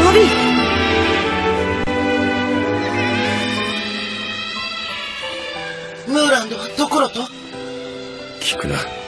ロビー。 ムーランドはどころと？ 聞くな。